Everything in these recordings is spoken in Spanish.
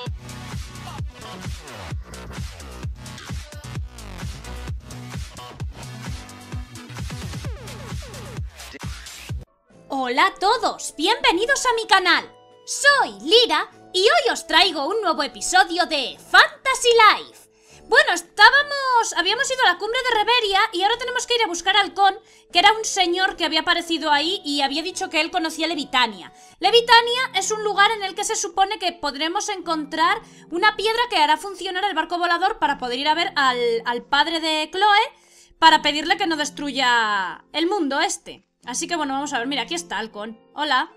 Hola a todos, bienvenidos a mi canal. Soy Lira y hoy os traigo un nuevo episodio de Fantasy Life. Bueno, habíamos ido a la cumbre de Reveria y ahora tenemos que ir a buscar a Halcón, que era un señor que había aparecido ahí y había dicho que él conocía Levitania. Levitania es un lugar en el que se supone que podremos encontrar una piedra que hará funcionar el barco volador para poder ir a ver al padre de Chloe para pedirle que no destruya el mundo este. Así que bueno, vamos a ver, mira, aquí está Halcón. Hola.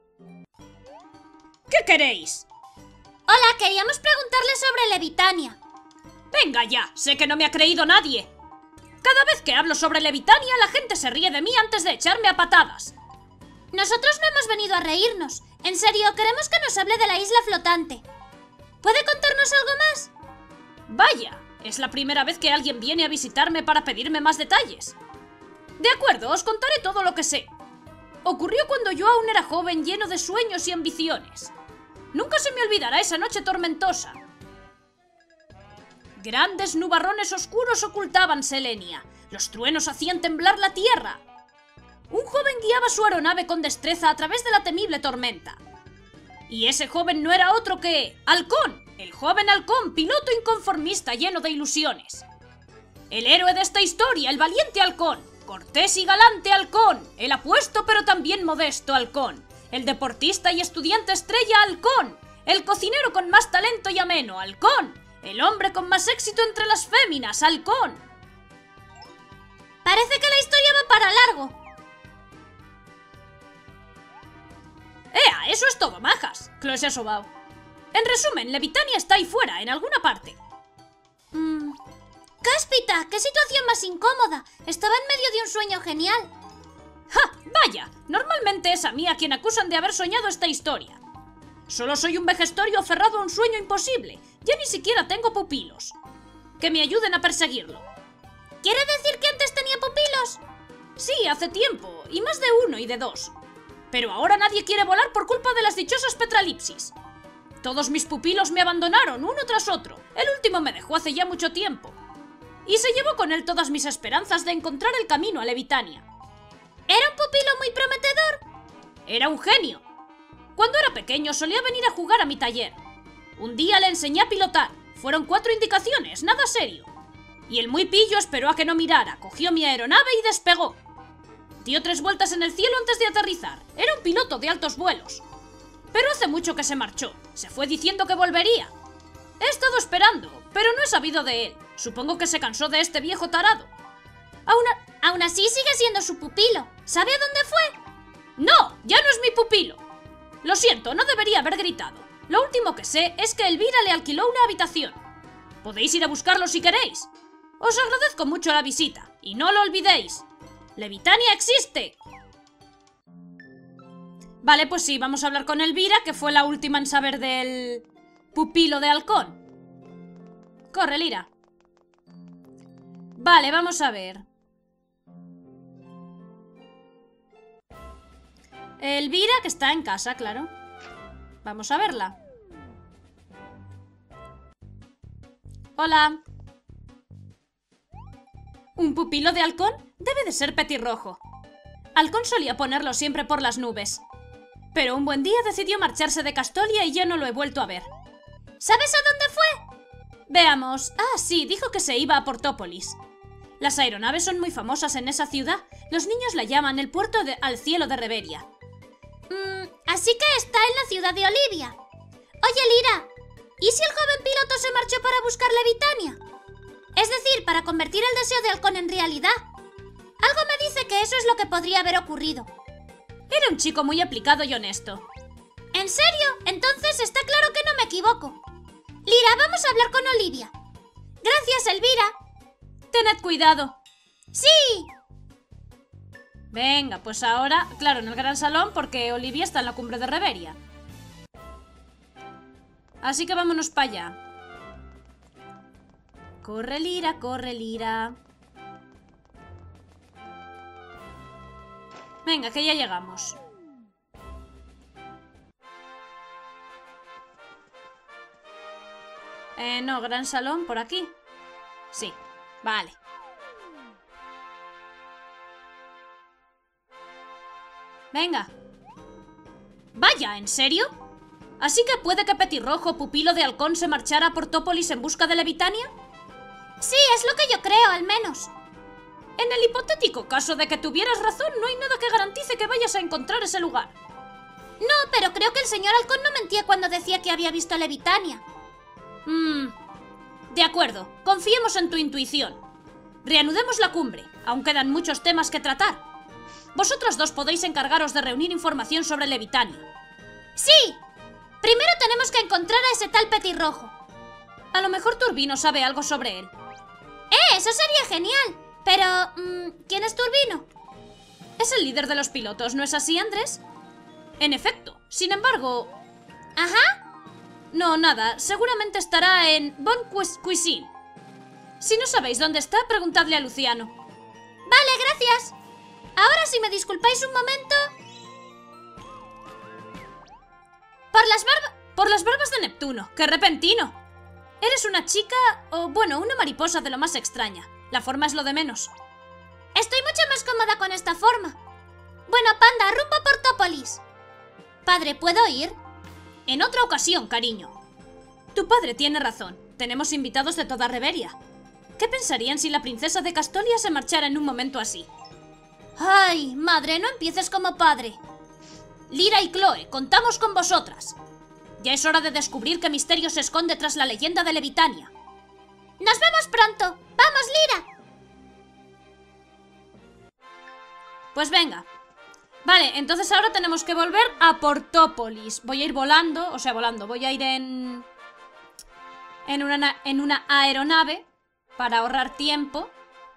¿Qué queréis? Hola, queríamos preguntarle sobre Levitania. Venga ya, sé que no me ha creído nadie. Cada vez que hablo sobre Levitania, la gente se ríe de mí antes de echarme a patadas. Nosotros no hemos venido a reírnos. En serio, queremos que nos hable de la isla flotante. ¿Puede contarnos algo más? Vaya, es la primera vez que alguien viene a visitarme para pedirme más detalles. De acuerdo, os contaré todo lo que sé. Ocurrió cuando yo aún era joven, lleno de sueños y ambiciones. Nunca se me olvidará esa noche tormentosa. Grandes nubarrones oscuros ocultaban Selenia. Los truenos hacían temblar la tierra. Un joven guiaba su aeronave con destreza a través de la temible tormenta. Y ese joven no era otro que Halcón, el joven Halcón, piloto inconformista lleno de ilusiones. El héroe de esta historia, el valiente Halcón, cortés y galante Halcón, el apuesto pero también modesto Halcón, el deportista y estudiante estrella Halcón, el cocinero con más talento y ameno Halcón, el hombre con más éxito entre las féminas Halcón. Parece que la historia va para largo. ¡Ea! Eso es todo, majas. Chloe se ha sobao. En resumen, Levitania está ahí fuera, en alguna parte. ¡Cáspita! ¡Qué situación más incómoda! Estaba en medio de un sueño genial. ¡Ja! ¡Vaya! Normalmente es a mí a quien acusan de haber soñado esta historia. Solo soy un vejestorio aferrado a un sueño imposible. Ya ni siquiera tengo pupilos. Que me ayuden a perseguirlo. ¿Quiere decir que antes tenía pupilos? Sí, hace tiempo, y más de uno y de dos. Pero ahora nadie quiere volar por culpa de las dichosas petralipsis. Todos mis pupilos me abandonaron, uno tras otro. El último me dejó hace ya mucho tiempo. Y se llevó con él todas mis esperanzas de encontrar el camino a Levitania. ¿Era un pupilo muy prometedor? Era un genio. Cuando era pequeño solía venir a jugar a mi taller. Un día le enseñé a pilotar. Fueron 4 indicaciones, nada serio. Y el muy pillo esperó a que no mirara, cogió mi aeronave y despegó. Dio 3 vueltas en el cielo antes de aterrizar. Era un piloto de altos vuelos. Pero hace mucho que se marchó. Se fue diciendo que volvería. He estado esperando, pero no he sabido de él. Supongo que se cansó de este viejo tarado. Aún así sigue siendo su pupilo. ¿Sabe a dónde fue? ¡No! ¡Ya no es mi pupilo! Lo siento, no debería haber gritado. Lo último que sé es que Elvira le alquiló una habitación. Podéis ir a buscarlo si queréis. Os agradezco mucho la visita, y no lo olvidéis. ¡Levitania existe! Vale, pues sí, vamos a hablar con Elvira, que fue la última en saber del pupilo de Halcón. Corre, Lira. Vale, vamos a ver. Elvira, que está en casa, claro. Vamos a verla. Hola. ¿Un pupilo de Halcón? Debe de ser petirrojo. Halcón solía ponerlo siempre por las nubes. Pero un buen día decidió marcharse de Castolia y ya no lo he vuelto a ver. ¿Sabes a dónde fue? Veamos. Ah, sí, dijo que se iba a Portópolis. Las aeronaves son muy famosas en esa ciudad. Los niños la llaman el puerto al cielo de Reveria. Así que está en la ciudad de Olivia. Oye, Lira, ¿y si el joven piloto se marchó para buscar Levitania? Es decir, para convertir el deseo de Halcón en realidad. Algo me dice que eso es lo que podría haber ocurrido. Era un chico muy aplicado y honesto. ¿En serio? Entonces está claro que no me equivoco. Lira, vamos a hablar con Olivia. Gracias, Elvira. Tened cuidado. ¡Sí! Venga, pues ahora, claro, en el gran salón, porque Olivia está en la cumbre de Reveria. Así que vámonos para allá. Corre, Lira, corre, Lira. Venga, que ya llegamos. No, gran salón, por aquí. Sí, vale. Venga. Vaya, ¿en serio? ¿Así que puede que Petirrojo, pupilo de halcón, se marchara a Portópolis en busca de Levitania? Sí, es lo que yo creo, al menos. En el hipotético caso de que tuvieras razón, no hay nada que garantice que vayas a encontrar ese lugar. No, pero creo que el señor halcón no mentía cuando decía que había visto a Levitania. De acuerdo, confiemos en tu intuición. Reanudemos la cumbre, aún quedan muchos temas que tratar. Vosotros dos podéis encargaros de reunir información sobre Levitania. ¡Sí! Primero tenemos que encontrar a ese tal Petirrojo. A lo mejor Turbino sabe algo sobre él. Eso sería genial. Pero, ¿quién es Turbino? Es el líder de los pilotos, ¿no es así, Andrés? En efecto, sin embargo... Ajá. No, nada, seguramente estará en Bon Cuisine. Si no sabéis dónde está, preguntadle a Luciano. Vale, gracias. Ahora, si me disculpáis un momento... Por las barbas de Neptuno, ¡qué repentino! Eres una chica, o bueno, una mariposa de lo más extraña. La forma es lo de menos. Estoy mucho más cómoda con esta forma. Bueno, Panda, rumbo a Portópolis. Padre, ¿puedo ir? En otra ocasión, cariño. Tu padre tiene razón. Tenemos invitados de toda Reveria. ¿Qué pensarían si la princesa de Castolia se marchara en un momento así? Ay, madre, no empieces como padre. Lyra y Chloe, contamos con vosotras. Ya es hora de descubrir qué misterio se esconde tras la leyenda de Levitania. ¡Nos vemos pronto! ¡Vamos, Lyra! Pues venga. Vale, entonces ahora tenemos que volver a Portópolis. Voy a ir volando, voy a ir en una aeronave para ahorrar tiempo.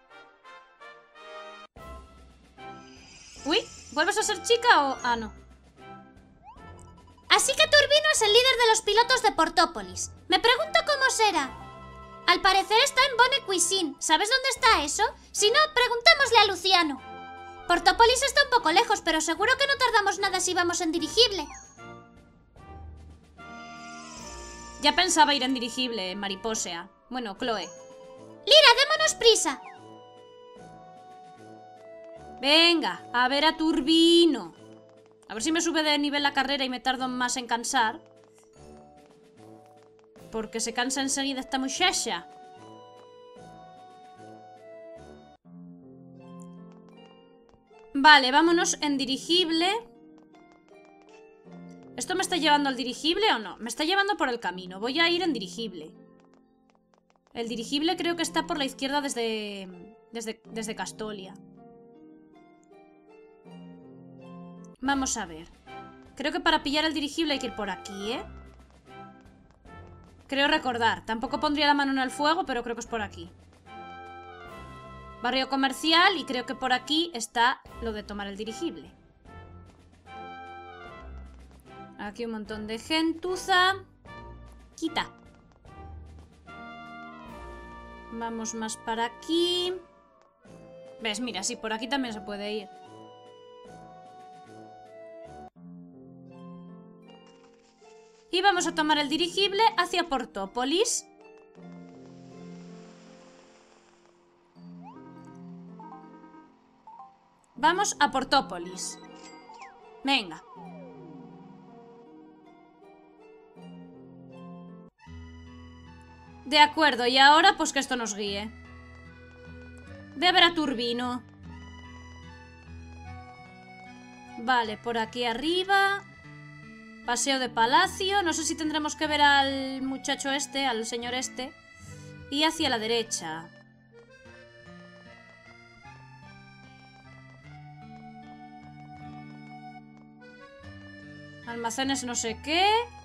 Uy, ¿vuelves a ser chica o...? Ah, no. Así que Turbino es el líder de los pilotos de Portópolis. Me pregunto cómo será. Al parecer está en Bon Cuisine. ¿Sabes dónde está eso? Si no, preguntémosle a Luciano. Portópolis está un poco lejos, pero seguro que no tardamos nada si vamos en dirigible. Ya pensaba ir en dirigible, mariposea. Bueno, Chloe. Lyra, démonos prisa. Venga, a ver a Turbino. A ver si me sube de nivel la carrera y me tardo más en cansar. Porque se cansa enseguida esta muchacha. Vale, vámonos en dirigible. ¿Esto me está llevando al dirigible o no? Me está llevando por el camino. Voy a ir en dirigible. El dirigible creo que está por la izquierda desde Castolia. Vamos a ver. Creo que para pillar el dirigible hay que ir por aquí, ¿eh? Creo recordar. Tampoco pondría la mano en el fuego, pero creo que es por aquí. Barrio comercial y creo que por aquí está lo de tomar el dirigible. Aquí un montón de gentuza. Quita. Vamos más para aquí. ¿Ves? Mira, sí, por aquí también se puede ir. Y vamos a tomar el dirigible hacia Portópolis. Vamos a Portópolis. Venga. De acuerdo, y ahora pues que esto nos guíe. Ve a ver a Turbino. Vale, por aquí arriba. Paseo de palacio. No sé si tendremos que ver al muchacho este, al señor este. Y hacia la derecha. Almacenes no sé qué.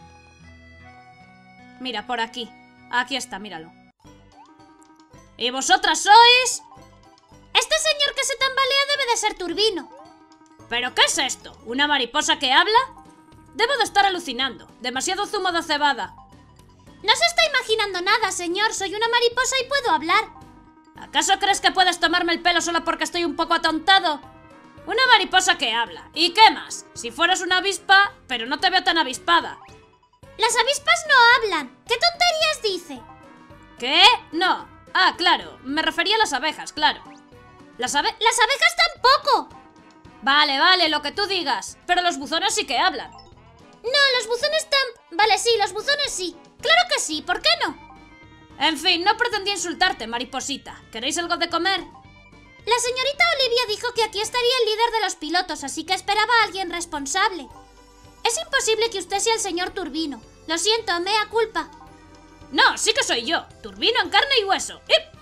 Mira, por aquí. Aquí está, míralo. ¿Y vosotras sois? Este señor que se tambalea debe de ser Turbino. ¿Pero qué es esto? ¿Una mariposa que habla? Debo de estar alucinando. Demasiado zumo de cebada. No se está imaginando nada, señor. Soy una mariposa y puedo hablar. ¿Acaso crees que puedes tomarme el pelo solo porque estoy un poco atontado? Una mariposa que habla. ¿Y qué más? Si fueras una avispa, pero no te veo tan avispada. Las avispas no hablan. ¿Qué tonterías dice? ¿Qué? No. Ah, claro, me refería a las abejas, claro. ¡Las abejas tampoco! Vale, lo que tú digas. Pero los buzones sí que hablan. No, los buzones Vale, sí, los buzones sí. Claro que sí, ¿por qué no? En fin, no pretendí insultarte, mariposita. ¿Queréis algo de comer? La señorita Olivia dijo que aquí estaría el líder de los pilotos, así que esperaba a alguien responsable. Es imposible que usted sea el señor Turbino. Lo siento, mea culpa. No, sí que soy yo. Turbino en carne y hueso. ¡Ip!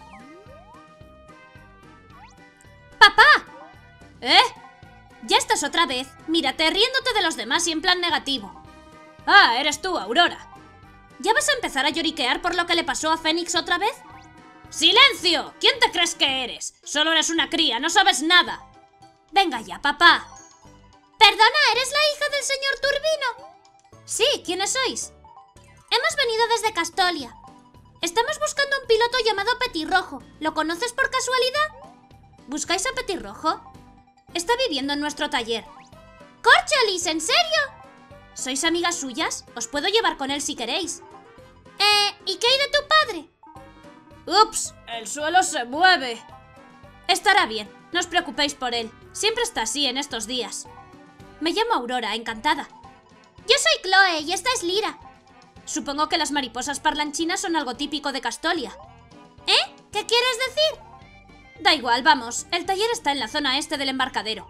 ¡Papá! ¿Eh? Ya estás otra vez. Mírate, riéndote de los demás y en plan negativo. Ah, eres tú, Aurora. ¿Ya vas a empezar a lloriquear por lo que le pasó a Fénix otra vez? ¡Silencio! ¿Quién te crees que eres? Solo eres una cría, no sabes nada. Venga ya, papá. Perdona, ¿eres la hija del señor Turbino? Sí, ¿quiénes sois? Hemos venido desde Castolia. Estamos buscando un piloto llamado Petirrojo. ¿Lo conoces por casualidad? ¿Buscáis a Petirrojo? Está viviendo en nuestro taller. ¡Córcholis! ¿En serio? ¿Sois amigas suyas? Os puedo llevar con él si queréis. ¿Y qué hay de tu padre? ¡Ups! El suelo se mueve. Estará bien, no os preocupéis por él. Siempre está así en estos días. Me llamo Aurora, encantada. Yo soy Chloe y esta es Lyra. Supongo que las mariposas parlanchinas son algo típico de Castolia. ¿Qué quieres decir? Da igual, vamos. El taller está en la zona este del embarcadero.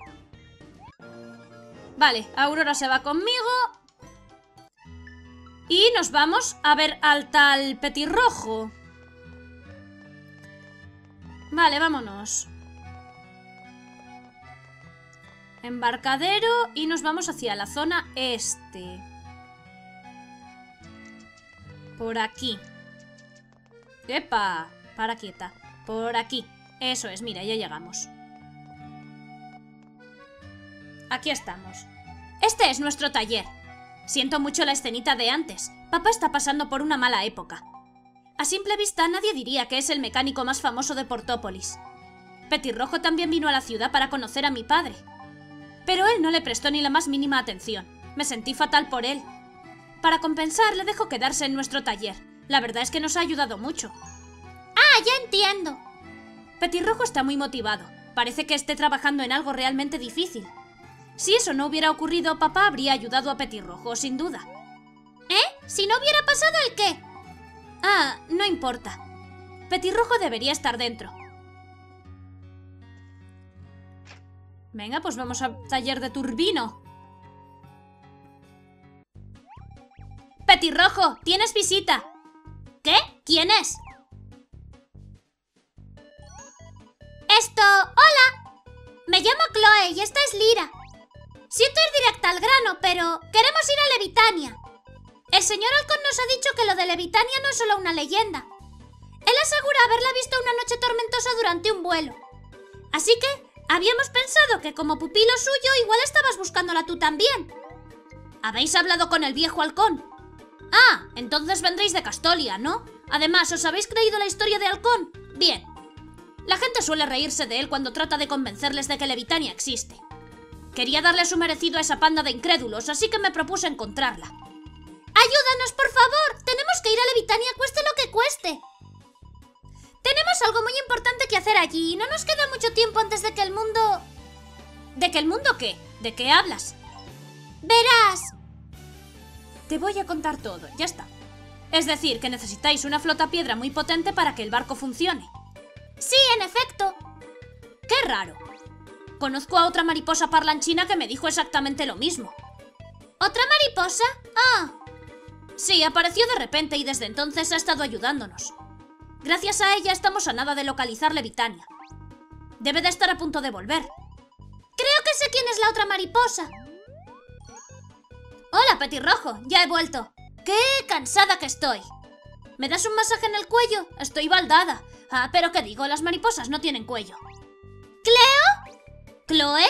Vale, Aurora se va conmigo. Y nos vamos a ver al tal Petirrojo. Vale, vámonos. Embarcadero y nos vamos hacia la zona este. Por aquí. ¡Epa! Para quieta. Por aquí. Eso es, mira, ya llegamos. Aquí estamos. Este es nuestro taller. Siento mucho la escenita de antes. Papá está pasando por una mala época. A simple vista nadie diría que es el mecánico más famoso de Portópolis. Petirrojo también vino a la ciudad para conocer a mi padre. Pero él no le prestó ni la más mínima atención. Me sentí fatal por él. Para compensar, le dejo quedarse en nuestro taller. La verdad es que nos ha ayudado mucho. ¡Ah, ya entiendo! Petirrojo está muy motivado. Parece que esté trabajando en algo realmente difícil. Si eso no hubiera ocurrido, papá habría ayudado a Petirrojo, sin duda. ¿Si no hubiera pasado el qué? Ah, no importa. Petirrojo debería estar dentro. Venga, pues vamos al taller de Turbino. Petirrojo, tienes visita. ¿Qué? ¿Quién es? ¡Hola! Me llamo Chloe y esta es Lyra. Siento ir directa al grano, pero queremos ir a Levitania. El señor Halcón nos ha dicho que lo de Levitania no es solo una leyenda. Él asegura haberla visto una noche tormentosa durante un vuelo. Así que habíamos pensado que como pupilo suyo igual estabas buscándola tú también. ¿Habéis hablado con el viejo halcón? Ah, entonces vendréis de Castolia, ¿no? Además, ¿os habéis creído la historia de Halcón? Bien. La gente suele reírse de él cuando trata de convencerles de que Levitania existe. Quería darle su merecido a esa panda de incrédulos, así que me propuse encontrarla. ¡Ayúdanos, por favor! Tenemos que ir a Levitania, cueste lo que cueste. Tenemos algo muy importante que hacer allí y no nos queda mucho tiempo antes de que el mundo... ¿De que el mundo qué? ¿De qué hablas? Verás. Te voy a contar todo, ya está. Es decir, que necesitáis una flotapiedra muy potente para que el barco funcione. Sí, en efecto. ¡Qué raro! Conozco a otra mariposa parlanchina que me dijo exactamente lo mismo. ¿Otra mariposa? Ah. Sí, apareció de repente y desde entonces ha estado ayudándonos. Gracias a ella estamos a nada de localizar Levitania. Debe de estar a punto de volver. Creo que sé quién es la otra mariposa. Hola, Petirrojo, ya he vuelto. ¡Qué cansada que estoy! ¿Me das un masaje en el cuello? Estoy baldada. Ah, pero ¿qué digo? Las mariposas no tienen cuello. ¿Cleo? ¿Chloe?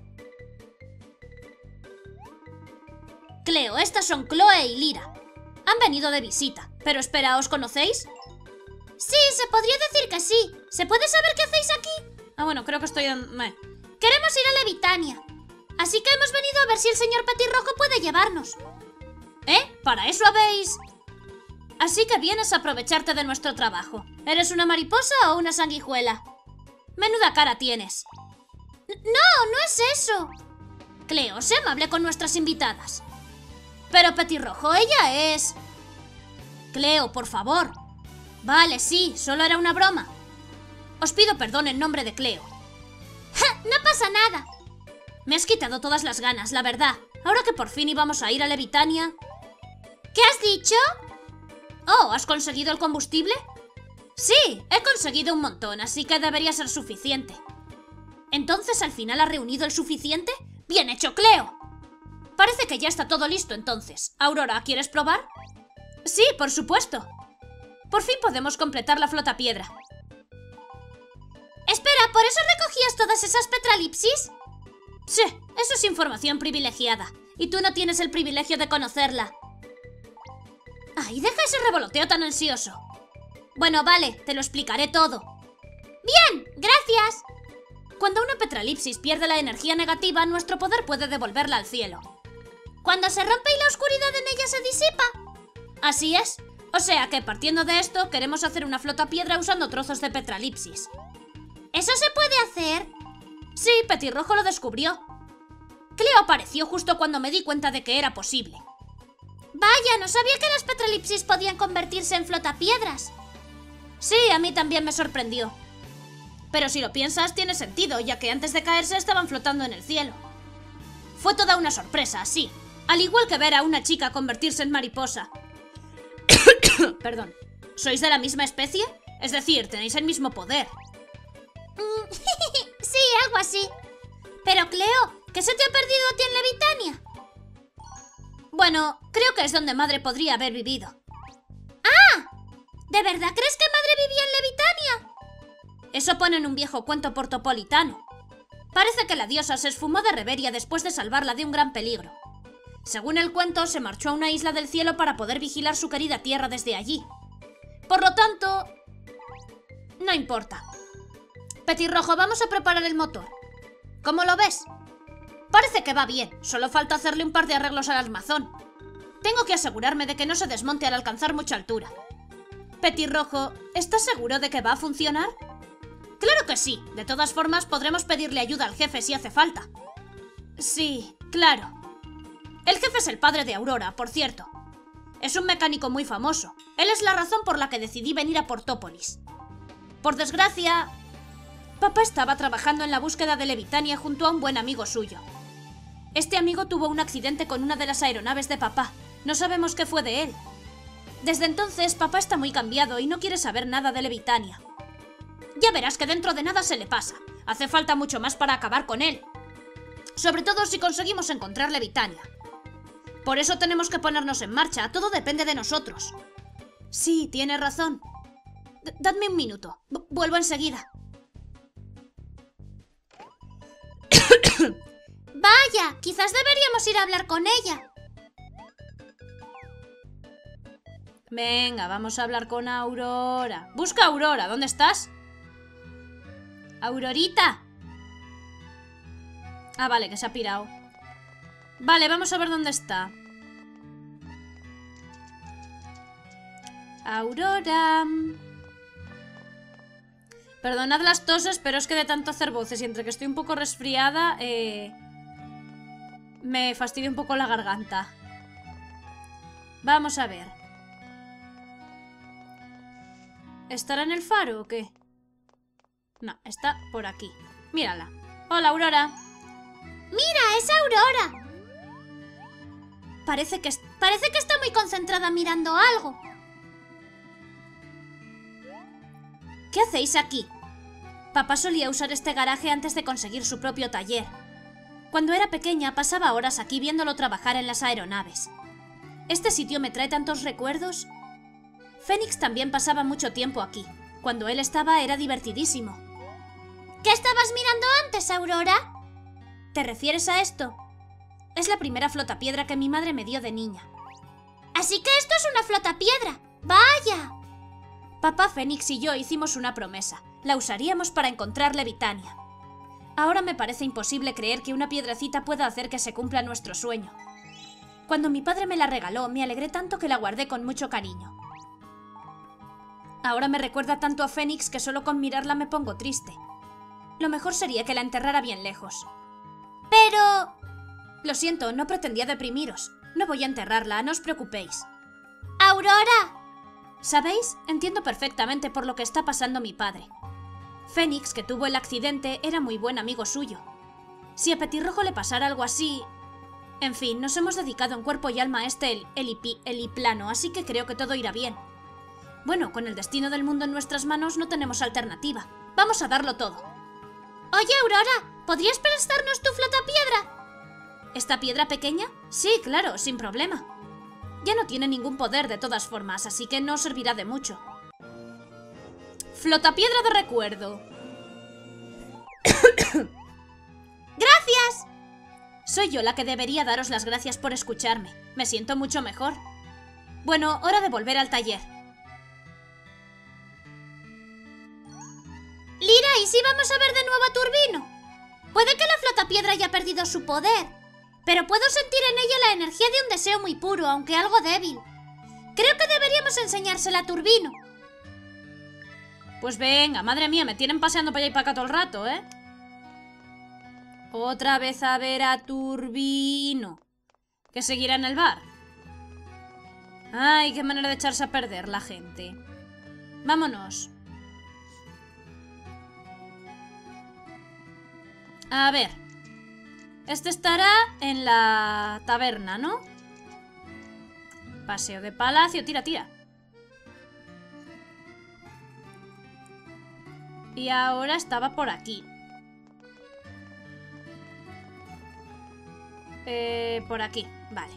Cleo, estas son Chloe y Lyra. Han venido de visita. Pero espera, ¿os conocéis? Sí, se podría decir que sí. ¿Se puede saber qué hacéis aquí? Ah, bueno, creo que estoy en... Queremos ir a Levitania. Así que hemos venido a ver si el señor Petirrojo puede llevarnos. ¿Para eso habéis...? Así que vienes a aprovecharte de nuestro trabajo. ¿Eres una mariposa o una sanguijuela? Menuda cara tienes. No, no es eso. Cleo, sé amable con nuestras invitadas. Pero Petirrojo, ella es... Cleo, por favor. Vale, sí, solo era una broma. Os pido perdón en nombre de Cleo. ¡Ja! No pasa nada. Me has quitado todas las ganas, la verdad. Ahora que por fin íbamos a ir a Levitania... ¿Qué has dicho? Oh, ¿has conseguido el combustible? Sí, he conseguido un montón, así que debería ser suficiente. ¿Entonces al final has reunido el suficiente? ¡Bien hecho, Cleo! Parece que ya está todo listo entonces. Aurora, ¿quieres probar? Sí, por supuesto. Por fin podemos completar la flota piedra. Espera, ¿por eso recogías todas esas petralipsis? Sí, eso es información privilegiada. Y tú no tienes el privilegio de conocerla. ¡Ay, deja ese revoloteo tan ansioso! Bueno, vale, te lo explicaré todo. ¡Bien! ¡Gracias! Cuando una petralipsis pierde la energía negativa, nuestro poder puede devolverla al cielo. ¿Cuando se rompe y la oscuridad en ella se disipa? Así es. O sea que, partiendo de esto, queremos hacer una flota piedra usando trozos de petralipsis. ¿Eso se puede hacer? Sí, Petirrojo lo descubrió. Cleo apareció justo cuando me di cuenta de que era posible. Vaya, no sabía que las petralipsis podían convertirse en flotapiedras. Sí, a mí también me sorprendió. Pero si lo piensas, tiene sentido, ya que antes de caerse estaban flotando en el cielo. Fue toda una sorpresa, sí. Al igual que ver a una chica convertirse en mariposa. Perdón. ¿Sois de la misma especie? Es decir, tenéis el mismo poder. Sí, algo así. Pero Cleo, ¿qué se te ha perdido a ti en Levitania? Bueno, creo que es donde madre podría haber vivido. ¡Ah! ¿De verdad crees que madre vivía en Levitania? Eso pone en un viejo cuento portopolitano. Parece que la diosa se esfumó de Reveria después de salvarla de un gran peligro. Según el cuento, se marchó a una isla del cielo para poder vigilar su querida tierra desde allí. Por lo tanto... no importa. Petirrojo, vamos a preparar el motor. ¿Cómo lo ves? Parece que va bien, solo falta hacerle un par de arreglos al armazón. Tengo que asegurarme de que no se desmonte al alcanzar mucha altura. Petirrojo, ¿estás seguro de que va a funcionar? Claro que sí, de todas formas podremos pedirle ayuda al jefe si hace falta. Sí, claro. El jefe es el padre de Aurora, por cierto. Es un mecánico muy famoso. Él es la razón por la que decidí venir a Portópolis. Por desgracia, papá estaba trabajando en la búsqueda de Levitania junto a un buen amigo suyo. Este amigo tuvo un accidente con una de las aeronaves de papá. No sabemos qué fue de él. Desde entonces, papá está muy cambiado y no quiere saber nada de Levitania. Ya verás que dentro de nada se le pasa. Hace falta mucho más para acabar con él. Sobre todo si conseguimos encontrar Levitania. Por eso tenemos que ponernos en marcha. Todo depende de nosotros. Sí, tiene razón. Dadme un minuto. Vuelvo enseguida. Vaya, quizás deberíamos ir a hablar con ella. Venga, vamos a hablar con Aurora. Busca a Aurora, ¿dónde estás? Aurorita. Ah, vale, que se ha pirado. Vale, vamos a ver dónde está. Aurora. Perdonad las toses, pero es que de tanto hacer voces y entre que estoy un poco resfriada, me fastidia un poco la garganta. Vamos a ver. ¿Estará en el faro o qué? No, está por aquí. Mírala. Hola, Aurora. ¡Mira, es Aurora! Parece que está muy concentrada mirando algo. ¿Qué hacéis aquí? Papá solía usar este garaje antes de conseguir su propio taller. Cuando era pequeña pasaba horas aquí viéndolo trabajar en las aeronaves. Este sitio me trae tantos recuerdos. Fénix también pasaba mucho tiempo aquí. Cuando él estaba era divertidísimo. ¿Qué estabas mirando antes, Aurora? ¿Te refieres a esto? Es la primera flotapiedra que mi madre me dio de niña. Así que esto es una flotapiedra. ¡Vaya! Papá, Fénix y yo hicimos una promesa. La usaríamos para encontrar Levitania. Ahora me parece imposible creer que una piedrecita pueda hacer que se cumpla nuestro sueño. Cuando mi padre me la regaló, me alegré tanto que la guardé con mucho cariño. Ahora me recuerda tanto a Fénix que solo con mirarla me pongo triste. Lo mejor sería que la enterrara bien lejos. Pero... Lo siento, no pretendía deprimiros. No voy a enterrarla, no os preocupéis. ¡Aurora! ¿Sabéis? Entiendo perfectamente por lo que está pasando mi padre. Fénix, que tuvo el accidente, era muy buen amigo suyo. Si a Petirrojo le pasara algo así... En fin, nos hemos dedicado en cuerpo y alma a este heliplano, así que creo que todo irá bien. Bueno, con el destino del mundo en nuestras manos no tenemos alternativa. Vamos a darlo todo. Oye, Aurora, ¿podrías prestarnos tu flotapiedra? ¿Esta piedra pequeña? Sí, claro, sin problema. Ya no tiene ningún poder de todas formas, así que no servirá de mucho. Flotapiedra de recuerdo. ¡Gracias! Soy yo la que debería daros las gracias por escucharme. Me siento mucho mejor. Bueno, hora de volver al taller. Lira, ¿y si vamos a ver de nuevo a Turbino? Puede que la flotapiedra haya perdido su poder, pero puedo sentir en ella la energía de un deseo muy puro, aunque algo débil. Creo que deberíamos enseñársela a Turbino. Pues venga, madre mía, me tienen paseando para allá y para acá todo el rato, ¿eh? Otra vez a ver a Turbino. ¿Que seguirá en el bar? Ay, qué manera de echarse a perder la gente. Vámonos. A ver. Este estará en la taberna, ¿no? Paseo de palacio, tira, tira. Y ahora estaba por aquí. Por aquí, vale.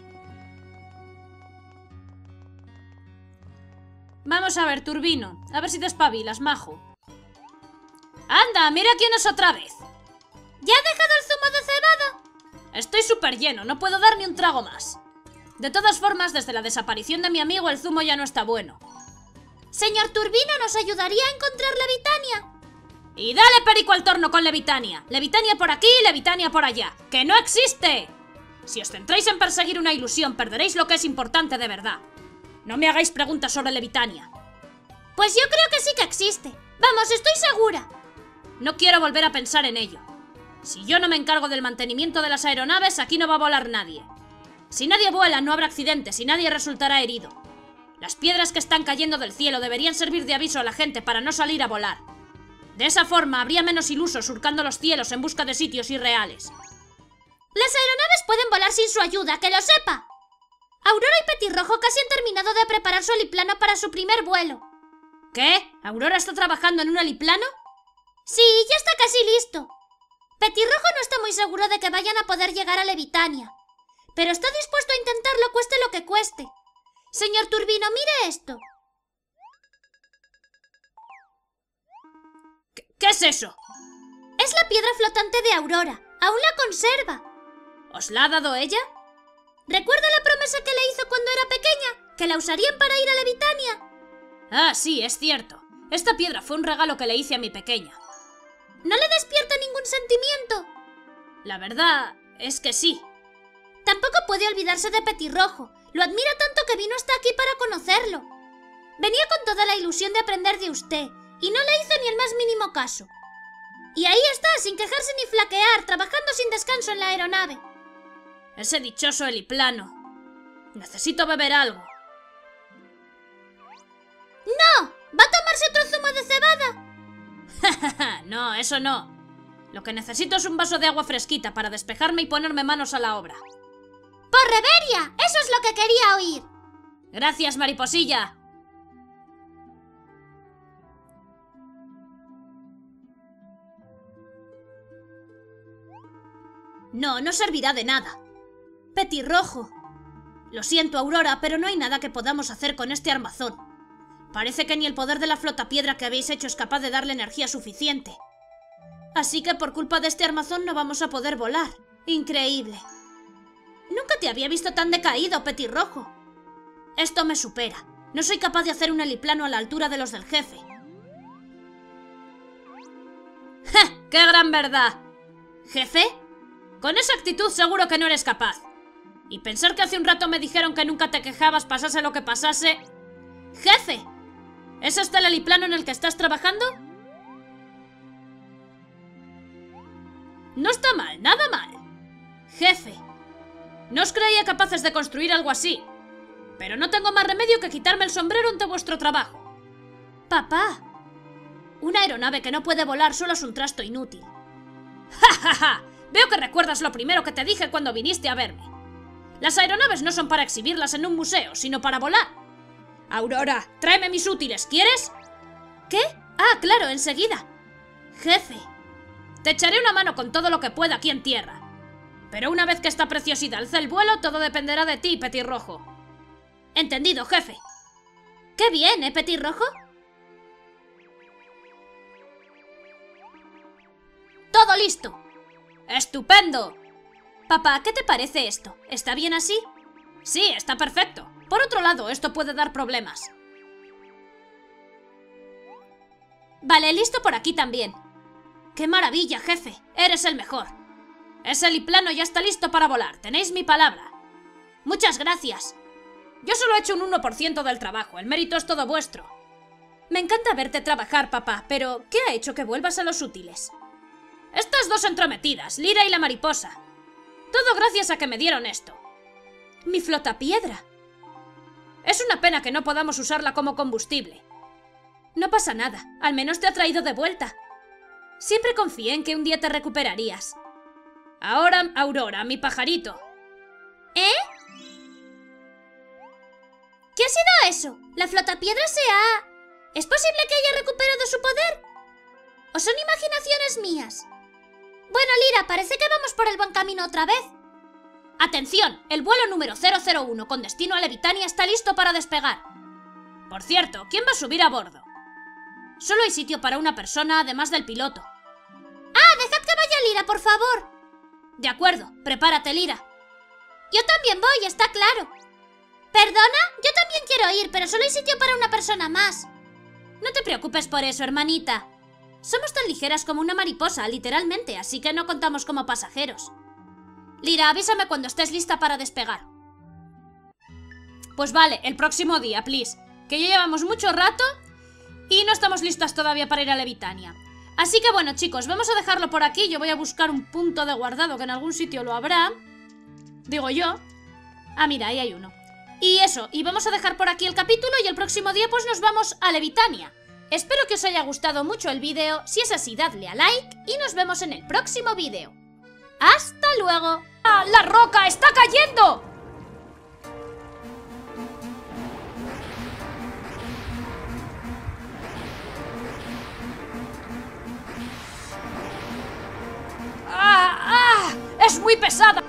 Vamos a ver, Turbino. A ver si te espabilas, majo. ¡Anda, mira quién es otra vez! ¿Ya ha dejado el zumo de cebada? Estoy súper lleno, no puedo dar ni un trago más. De todas formas, desde la desaparición de mi amigo, el zumo ya no está bueno. Señor Turbino, ¿nos ayudaría a encontrar Levitania? Y dale perico al torno con Levitania. Levitania por aquí y Levitania por allá. ¡Que no existe! Si os centráis en perseguir una ilusión, perderéis lo que es importante de verdad. No me hagáis preguntas sobre Levitania. Pues yo creo que sí que existe. Vamos, estoy segura. No quiero volver a pensar en ello. Si yo no me encargo del mantenimiento de las aeronaves, aquí no va a volar nadie. Si nadie vuela, no habrá accidentes y nadie resultará herido. Las piedras que están cayendo del cielo deberían servir de aviso a la gente para no salir a volar. De esa forma habría menos ilusos surcando los cielos en busca de sitios irreales. Las aeronaves pueden volar sin su ayuda, que lo sepa. Aurora y Petirrojo casi han terminado de preparar su heliplano para su primer vuelo. ¿Qué? ¿Aurora está trabajando en un heliplano? Sí, ya está casi listo. Petirrojo no está muy seguro de que vayan a poder llegar a Levitania, pero está dispuesto a intentarlo cueste lo que cueste. Señor Turbino, mire esto. ¿Qué es eso? Es la piedra flotante de Aurora. Aún la conserva. ¿Os la ha dado ella? ¿Recuerda la promesa que le hizo cuando era pequeña? ¿Que la usarían para ir a Levitania? Ah, sí, es cierto. Esta piedra fue un regalo que le hice a mi pequeña. ¿No le despierta ningún sentimiento? La verdad es que sí. Tampoco puede olvidarse de Petirrojo. Lo admira tanto que vino hasta aquí para conocerlo. Venía con toda la ilusión de aprender de usted y no le hizo ni el más mínimo caso. Y ahí está, sin quejarse ni flaquear, trabajando sin descanso en la aeronave. Ese dichoso heliplano. Necesito beber algo. ¡No! ¿Va a tomarse otro zumo de cebada? No, eso no. Lo que necesito es un vaso de agua fresquita para despejarme y ponerme manos a la obra. ¡Por Reveria! ¡Eso es lo que quería oír! Gracias, mariposilla. No, no servirá de nada. Petirrojo. Lo siento, Aurora, pero no hay nada que podamos hacer con este armazón. Parece que ni el poder de la flotapiedra que habéis hecho es capaz de darle energía suficiente. Así que por culpa de este armazón no vamos a poder volar. Increíble. Nunca te había visto tan decaído, Petirrojo. Esto me supera. No soy capaz de hacer un heliplano a la altura de los del jefe. ¡Ja! ¡Qué gran verdad! ¿Jefe? Con esa actitud seguro que no eres capaz. Y pensar que hace un rato me dijeron que nunca te quejabas pasase lo que pasase... ¡Jefe! ¿Es este el heliplano en el que estás trabajando? No está mal, nada mal. Jefe, no os creía capaces de construir algo así, pero no tengo más remedio que quitarme el sombrero ante vuestro trabajo. Papá, una aeronave que no puede volar solo es un trasto inútil. ¡Ja, ja, ja! Veo que recuerdas lo primero que te dije cuando viniste a verme. Las aeronaves no son para exhibirlas en un museo, sino para volar. Aurora, tráeme mis útiles, ¿quieres? ¿Qué? Ah, claro, enseguida. Jefe, te echaré una mano con todo lo que pueda aquí en tierra. Pero una vez que esta preciosidad alce el vuelo, todo dependerá de ti, Petirrojo. Entendido, jefe. ¡Qué bien, Petirrojo! ¡Todo listo! ¡Estupendo! Papá, ¿qué te parece esto? ¿Está bien así? Sí, está perfecto. Por otro lado, esto puede dar problemas. Vale, listo por aquí también. ¡Qué maravilla, jefe! Eres el mejor. Ese heliplano ya está listo para volar. Tenéis mi palabra. Muchas gracias. Yo solo he hecho un 1% del trabajo. El mérito es todo vuestro. Me encanta verte trabajar, papá, pero ¿qué ha hecho que vuelvas a los útiles? Estas dos entrometidas, Lira y la mariposa. Todo gracias a que me dieron esto. Mi flotapiedra. Es una pena que no podamos usarla como combustible. No pasa nada, al menos te ha traído de vuelta. Siempre confié en que un día te recuperarías. Ahora, Aurora, mi pajarito. ¿Eh? ¿Qué ha sido eso? ¿La flotapiedra se ha...? ¿Es posible que haya recuperado su poder? ¿O son imaginaciones mías? Bueno, Lira, parece que vamos por el buen camino otra vez. ¡Atención! El vuelo número 001 con destino a Levitania está listo para despegar. Por cierto, ¿quién va a subir a bordo? Solo hay sitio para una persona, además del piloto. ¡Ah, dejad que vaya Lira, por favor! De acuerdo, prepárate, Lira. Yo también voy, está claro. ¿Perdona? Yo también quiero ir, pero solo hay sitio para una persona más. No te preocupes por eso, hermanita. Somos tan ligeras como una mariposa, literalmente, así que no contamos como pasajeros. Lira, avísame cuando estés lista para despegar. Pues vale, el próximo día, please. Que ya llevamos mucho rato y no estamos listas todavía para ir a Levitania. Así que bueno, chicos, vamos a dejarlo por aquí. Yo voy a buscar un punto de guardado que en algún sitio lo habrá. Digo yo. Ah, mira, ahí hay uno. Y eso, y vamos a dejar por aquí el capítulo y el próximo día pues nos vamos a Levitania. Espero que os haya gustado mucho el vídeo. Si es así, dadle a like y nos vemos en el próximo vídeo. ¡Hasta luego! ¡Ah, la roca está cayendo! ¡Ah! ¡Ah! ¡Es muy pesada!